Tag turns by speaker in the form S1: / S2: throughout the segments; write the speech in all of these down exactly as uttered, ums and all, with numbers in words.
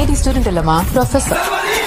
S1: Lady student இல்லமா, professor.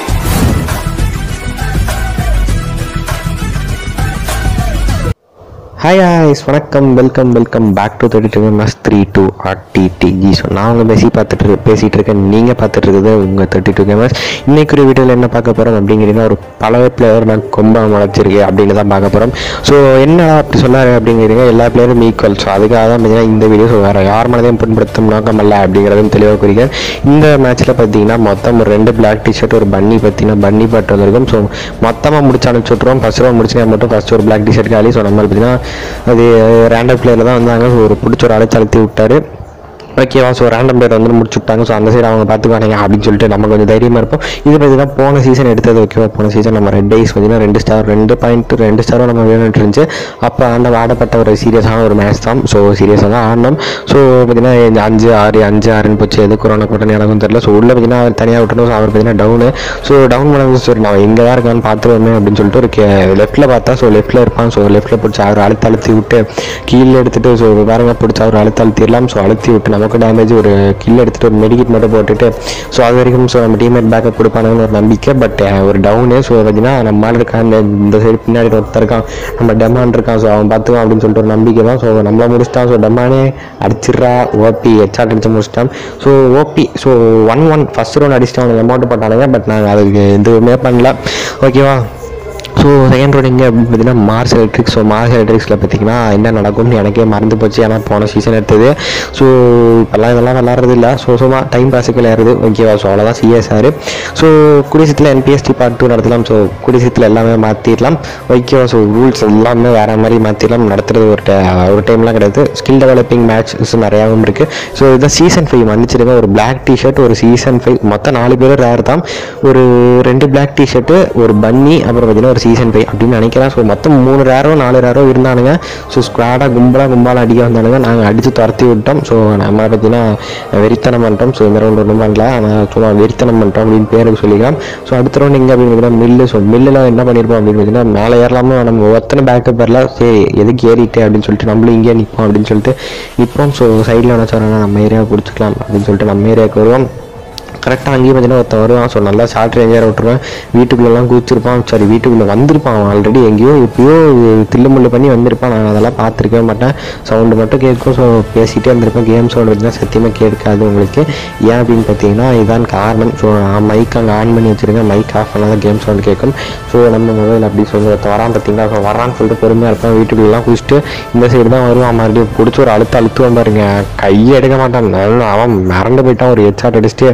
S2: Hi ஹாய்ஸ், வணக்கம், welcome welcome back to thirty two MS three two RTDG. So நான் உங்கள் பேசி பார்த்துட்டு பேசிகிட்டு இருக்கேன். நீங்கள் பார்த்துட்டு இருக்குது உங்கள் தேர்ட்டி டூ எம்எஸ். இன்றைக்கு ஒரு வீடியோவில் என்ன பார்க்க போகிறோம் அப்படிங்கிறீங்கன்னா, ஒரு பல பிளேயர் நான் கொம்ப முளைச்சிருக்கு அப்படின்னு தான் பார்க்க போகிறோம். ஸோ என்னடா அப்படி சொல்லாரு அப்படிங்கிறீங்க, எல்லா பிளேயரும் ஈக்குவல். ஸோ அதுக்காக தான் பார்த்தீங்கன்னா இந்த வீடியோ. ஸோ வேறு யார் மனதையும் புண்படுத்தும் நோக்கம் அல்ல அப்படிங்கிறதும் தெளிவாக குறிக்கிறேன். இந்த மேட்ச்சில் பார்த்தீங்கன்னா மொத்தம் ஒரு ரெண்டு பிளாக் டிஷர்ட், ஒரு பன்னி பார்த்தீங்கன்னா பன்னி பாட்டு வந்திருக்கும். ஸோ மொத்தமாக முடிச்சு அனுப்பிச்சுட்ருவோம். ஃபஸ்ட் ரவுண்ட் முடிச்சுனா மட்டும் ஃபஸ்ட் ஒரு பிளாக் டிஷர்ட் காலி. ஸோ நம்ம பார்த்தீங்கன்னா அது ரேண்டம் பிளேயரில் தான் வந்தாங்க. ஸோ ஒரு பிடிச்ச ஒரு அழைச்சி அழுத்தி விட்டார். ஓகேவா, ஸோ ரேண்டம் பிளேயர் வந்து முடிச்சு விட்டாங்க. ஸோ அந்த சைடு அவங்க பார்த்துக்கானுங்க அப்படின்னு சொல்லிட்டு நம்ம கொஞ்சம் தைரியமாக இருப்போம். இது பார்த்தீங்கன்னா போன சீசன் எடுத்தது. ஓகேவா, போன சீசன் நம்ம ரெட் ஐஸ் பார்த்தீங்கன்னா ரெண்டு ஸ்டார் ரெண்டு பாயிண்ட் ரெண்டு ஸ்டாரும் நம்ம வேணும்னு இருந்துச்சு. அப்போ அந்த ஆடப்பட்ட ஒரு சீரியஸான ஒரு மேட்ச் தான். ஸோ சீரியஸாக தான் ஆடணும். ஸோ பார்த்தீங்கன்னா அஞ்சு ஆறு அஞ்சு ஆறுன்னு போச்சு. எது கொரோனா கூட்டணி எனக்கும் தெரியல. ஸோ உள்ளே பார்த்தீங்கன்னா அவர் தனியாக விட்டணும். ஸோ அவர் பார்த்தீங்கன்னா டவுனு. ஸோ டவுன் பண்ண சரி நான் எங்கே தான் இருக்கான்னு பார்த்துருவோமே அப்படின்னு சொல்லிட்டு ஒரு கே லெஃப்ட்டில் பார்த்தா. ஸோ லெஃப்ட்டில் இருப்பான். ஸோ லெஃப்ட்டில் பிடிச்சி அவர் அழுத்த அழுத்தி விட்டு கீழே எடுத்துகிட்டு ஸோ வேறங்க பிடிச்சி அவர் அழுத்த அழுத்திடலாம். ஸோ அழுத்தி விட்டு நமக்கு டேமேஜ் ஒரு கில் எடுத்துகிட்டு ஒரு மெடிக்கிட் மட்டும் போட்டுட்டு ஸோ அது வரைக்கும் ஸோ நம்ம டீம்மேட் பேக்கப் கொடுப்பானுன்னு ஒரு நம்பிக்கை. பட் ஒரு டவுனு. ஸோ பார்த்தீங்கன்னா நம்ம ஆள் இருக்கான், இந்த இந்த சைடு பின்னாடி ஒருத்தர் இருக்கான், நம்ம டெமான் இருக்கான். ஸோ அவன் பார்த்துக்கான் அப்படின்னு சொல்லிட்டு ஒரு நம்பிக்கை தான். ஸோ நம்மளை முடிச்சிட்டான். ஸோ டெமானே அடிச்சிட்றா ஓபி ஹெச்ஆர் அடிச்சு முடிச்சிட்டான். So OP so one one first round அடிச்சுட்டு அவனுக்கு அமௌண்ட் போட்டானுங்க. பட் நாங்கள் அதுக்கு எதுவுமே பண்ணல. ஓகேவா, ஸோ செகண்ட் ரவுண்ட் எங்கே அப்படின்னு பார்த்தீங்கன்னா மார்ஸ் எலக்ட்ரிக்ஸ். ஸோ மார்ஸ் எலக்ட்ரிக்ஸில் பார்த்தீங்கன்னா என்ன நடக்கும்னு எனக்கே மறந்து போச்சு. ஏன்னா போன சீசன் எடுத்தது. ஸோ இப்போல்லாம் இதெல்லாம் விளாட்றது இல்லை. ஸோ சும்மா டைம் பாஸுக்கு விளையாடுறது. ஓகேவா, ஸோ அவ்வளோதான் சிஎஸ்ஆர். ஸோ குடிசத்தில் என்பிஎஸ்டி பார்ட் டூ நடத்தலாம். ஸோ குடிசத்தில் எல்லாமே மாற்றிடலாம். ஓகேவா, ஸோ ரூல்ஸ் எல்லாமே வேறு மாதிரி மாற்றிடலாம். நடத்துறது ஒரு ஒரு டைம்லாம் கிடையாது. ஸ்கில் டெவலப்பிங் மேட்ச் நிறையாவும் இருக்குது. ஸோ இதான் சீசன் ஃபைவ் வந்துச்சிருங்க. ஒரு பிளாக் டிஷர்ட், ஒரு சீசன் ஃபைவ், மொத்தம் நாலு பேர் ரேர் தான். ஒரு ரெண்டு பிளாக் டிஷர்ட்டு, ஒரு பன்னி, அப்புறம் பார்த்தீங்கன்னா ஒரு சீசன் ஃபைவ் அப்படின்னு நினைக்கிறேன். ஸோ மொத்தம் மூணு ரேரோ நாலு ரேரோ இருந்தானுங்க. ஸோ ஸ்குவாடாக கும்பலாக கும்பலாக அடிக்க வந்தானுங்க. நாங்கள் அடித்து துரத்தி விட்டோம். ஸோ நம்ம பார்த்தீங்கன்னா வெறித்தனம் பண்ணிட்டோம். ஸோ இந்த ரவுண்ட் ஒன்றும் பண்ணல, ஆனால் சும்மா வெறித்தனம் பண்ணிட்டோம் அப்படின்னு பேருக்கு சொல்லிக்கலாம். ஸோ அடுத்த ரவுண்ட் எங்கே அப்படின்னு பார்த்தீங்கன்னா மில்லு. ஸோ மில்லில் என்ன பண்ணியிருப்போம் அப்படின்னு பார்த்தீங்கன்னா மேலே ஏறலாமோ நம்ம ஒத்தனை பேக்கப் வரல. சரி எதுக்கு ஏறிட்டு அப்படின்னு சொல்லிட்டு நம்மளும் இங்கே நிற்போம் அப்படின்னு சொல்லிட்டு நிற்போம். ஸோ சைடில் என்ன சொல்கிறாங்க, நம்ம ஏரியாவை பிடிச்சிக்கலாம் அப்படின்னு சொல்லிட்டு நம்ம ஏரியாவுக்கு வருவோம். கரெக்டாக அங்கேயும் பார்த்தீங்கன்னா ஒருத்தன் வருவான். ஸோ நல்லா ஷார்ட் ரேஞ்சாக விட்டுருவேன். வீட்டுக்குள்ளெல்லாம் கூச்சிருப்பான். சரி வீட்டுக்குள்ளே வந்திருப்பான். அவன் ஆல்ரெடி எங்கேயோ எப்பயோ தில்லுமுள்ளு பண்ணி வந்திருப்பான். நான் அதெல்லாம் பார்த்துருக்கவே மாட்டேன். சவுண்டு மட்டும் கேட்கும். ஸோ பேசிகிட்டே இருந்திருப்பேன். கேம் சவுண்டு பார்த்தீங்கன்னா சத்தியமாக கேட்காது உங்களுக்கு. ஏன் அப்படின்னு பார்த்தீங்கன்னா இதுதான் காரணம். ஸோ நான் மைக் அங்கே ஆன் பண்ணி வச்சுருக்கேன். மைக் ஆஃப் பண்ணால் தான் கேம் சவுண்டு கேட்கும். ஸோ நம்ம மொபைல் அப்படி சொல்லி ஒருத்தன் வரான் பார்த்தீங்கன்னா. ஸோ வரான்னு சொல்லிட்டு பொறுமையாக இருப்பேன். வீட்டுக்குள்ளெல்லாம் குடிச்சிட்டு இந்த சைடு தான் வருவான். மறுபடியும் பிடிச்சி ஒரு அழுத்த அழுத்துவான் பாருங்க. கையை எடுக்க மாட்டான். அவன் மறந்து போயிட்டான். ஒரு ஹெட்ஷாட் அடிச்சுட்டு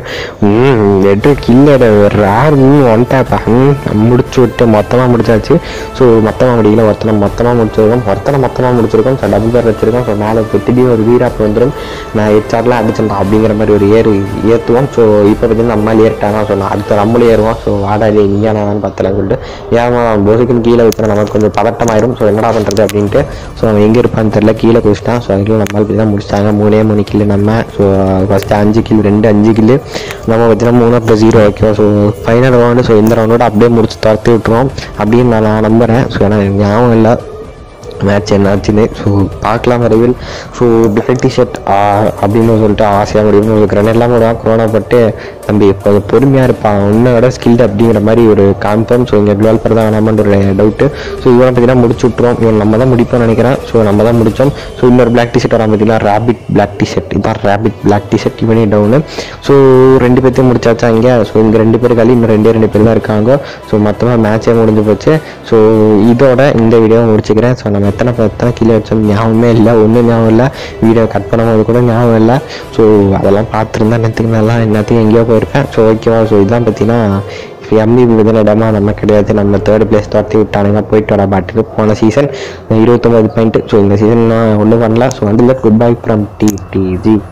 S2: எட்டு கில்லோட ரேர் ஒன் டேப் முடிச்சு விட்டு மொத்தமாக முடிச்சாச்சு. ஸோ மொத்தமாக முடியல. ஒருத்தனை மொத்தமாக முடிச்சிருக்கோம். ஒருத்தனை மொத்தமாக முடிச்சிருக்கோம். ஸோ டபுள் பேர் வச்சிருக்கோம். ஸோ மேலே திடீர்னு ஒரு வீராப்பு வந்துடும். நான் ஹெச்ஆர்லாம் அடிச்சிருந்தேன் அப்படிங்கிற மாதிரி ஒரு ஏறு ஏற்றுவோம். ஸோ இப்போ பார்த்தீங்கன்னா நம்மளால் ஏறிட்டாங்க. ஸோ நான் அடுத்த நம்மளும் ஏறுவோம். ஸோ ஆடாடி இங்கே நான் பத்தலை சொல்லிட்டு ஏமா போசிக்குன்னு கீழே வைக்கிறேன். நமக்கு கொஞ்சம் பதட்டமாயிரும். ஸோ என்னடா பண்ணுறது அப்படின்ட்டு. ஸோ அவன் எங்கே இருப்பான்னு தெரியல. கீழே குதிச்சிட்டான். ஸோ அதுக்குள்ள நம்மளால் பற்றி தான் முடிச்சிட்டாங்க. மூணே மூணு கில்லு நம்ம. ஸோ ஃபஸ்ட்டு அஞ்சு கில் ரெண்டு அஞ்சு கில்லு நம்ம பார்த்தீங்கன்னா மூணு அப்புறம் ஜீரோ. ஓகேவா, ஸோ ஃபைனல் ரவுண்டு. ஸோ இந்த ரவுண்டோட அப்படியே முடிச்சு துரத்தி விட்டுருவோம் அப்படின்னு நான் நான் நம்புகிறேன். ஸோ ஏன்னா ஞாபகம் இல்லை மேட்ச் என்னாச்சுன்னு. ஸோ பார்க்கலாம் விரைவில். ஸோ டிஃபெக்ட் டிஷர்ட் அப்படின்னு சொல்லிட்டு ஆசையாக முடியும். உங்களுக்கு ரெண்டு எல்லாம் கூட கொரோனா பட்டு தம்பி இப்போ பொறுமையாக இருப்பான். உன்னோட ஸ்கில்டு அப்படிங்கிற மாதிரி ஒரு கான்ஃபார்ம். ஸோ இங்கே டெவலப்பர் தான் வேணாமான்னு ஒரு டவுட்டு. ஸோ இவனை பார்த்தீங்கன்னா முடிச்சு விட்ருவோம். இவன் நம்ம தான் முடிப்போம்னு நினைக்கிறேன். ஸோ நம்ம தான் முடித்தோம். ஸோ இன்னொரு பிளாக் டிஷர்ட் வரான் பார்த்தீங்கன்னா ரேபிட் பிளாக் டிஷர்ட். இதான் ரேபிட் பிளாக் டிஷர்ட். இவனே டவுனு. ஸோ ரெண்டு பேர்த்தையும் முடிச்சாச்சா இங்கே. ஸோ இங்கே ரெண்டு பேர் காலி, இன்னும் ரெண்டே ரெண்டு பேர் தான் இருக்காங்க. ஸோ மொத்தமாக மேட்சே முடிஞ்சு போச்சு. ஸோ இதோட இந்த வீடியோவை முடிச்சுக்கிறேன். ஸோ நம்ம எத்தனை எத்தனை கீழே வச்சோம் ஞாபகமே இல்லை. ஒன்றும் ஞாபகம் இல்லை. வீடியோ கட் பண்ணும்போது கூட ஞாபகம் இல்லை. ஸோ அதெல்லாம் பார்த்துருந்தா என்னத்துக்கு நல்லா என்னத்துக்கு எங்கேயோ போயிருப்பேன். ஸோ ஓகேவா, ஸோ இதெல்லாம் பார்த்தீங்கன்னா எம்இ விதின இடமா நம்ம கிடையாது. நம்ம தேர்ட் பிளேஸ் துரத்தி விட்டானுங்க. போயிட்டு வர பாட்டுக்கு போன சீசன் இருபத்தொம்பது பாயிண்ட்டு. ஸோ இந்த சீசன் நான் ஒன்றும் பண்ணல. ஸோ வந்து goodbye from T D G.